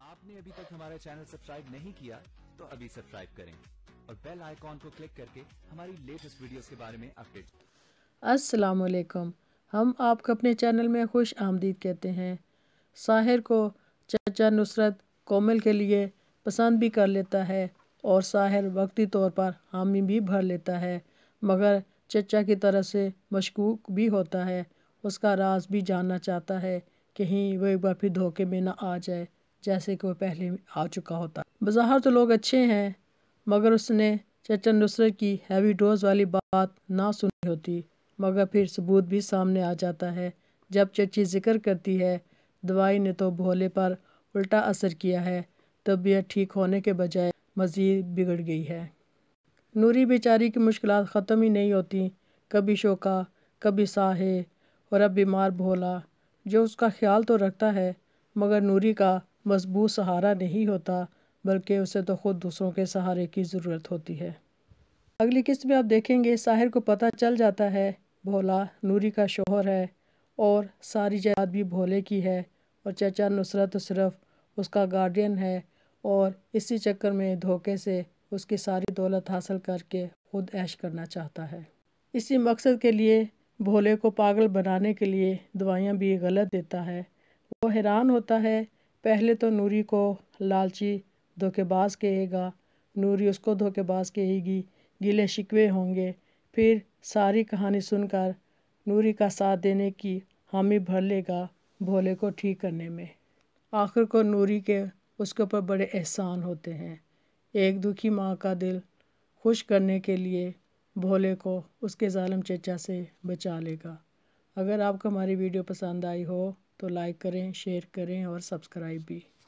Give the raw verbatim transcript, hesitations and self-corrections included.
आपने अभी तक हमारा चैनल सब्सक्राइब नहीं किया तो अभी सब्सक्राइब करें और बेल आइकॉन को क्लिक करके हमारी लेटेस्ट वीडियोस के बारे में अपडेट। अस्सलाम वालेकुम। हम आपको अपने चैनल में खुश आमदीद कहते हैं। साहिर को चचा नुसरत कोमल के लिए पसंद भी कर लेता है और साहिर वक्ती तौर पर हामी भी भर लेता है, मगर चचा की तरफ से मशकूक भी होता है। उसका राज भी जानना चाहता है, कहीं वो एक बार फिर धोखे में ना आ जाए जैसे कि वो पहले आ चुका होता। बज़ाहिर तो लोग अच्छे हैं, मगर उसने चचा नुसरत की हैवी डोज वाली बात ना सुनी होती। मगर फिर सबूत भी सामने आ जाता है जब चची जिक्र करती है दवाई ने तो भोले पर उल्टा असर किया है, तबीयत ठीक होने के बजाय मज़ीद बिगड़ गई है। नूरी बेचारी की मुश्किलात ख़त्म ही नहीं होती, कभी शोका कभी साहे और अब बीमार भोला, जो उसका ख्याल तो रखता है मगर नूरी का मजबूत सहारा नहीं होता, बल्कि उसे तो खुद दूसरों के सहारे की ज़रूरत होती है। अगली किस्त में आप देखेंगे साहिर को पता चल जाता है भोला नूरी का शोहर है और सारी जायदाद भी भोले की है और चचा नुसरत तो सिर्फ उसका गार्डियन है और इसी चक्कर में धोखे से उसकी सारी दौलत हासिल करके खुद ऐश करना चाहता है। इसी मकसद के लिए भोले को पागल बनाने के लिए दवाइयाँ भी गलत देता है। वो हैरान होता है, पहले तो नूरी को लालची धोखेबाज कहेगा, नूरी उसको धोखेबाज कहेगी, गिले शिकवे होंगे, फिर सारी कहानी सुनकर नूरी का साथ देने की हामी भर लेगा भोले को ठीक करने में। आखिर को नूरी के उसके ऊपर बड़े एहसान होते हैं। एक दुखी माँ का दिल खुश करने के लिए भोले को उसके जालिम चचा से बचा लेगा। अगर आपको हमारी वीडियो पसंद आई हो तो लाइक करें, शेयर करें और सब्सक्राइब भी।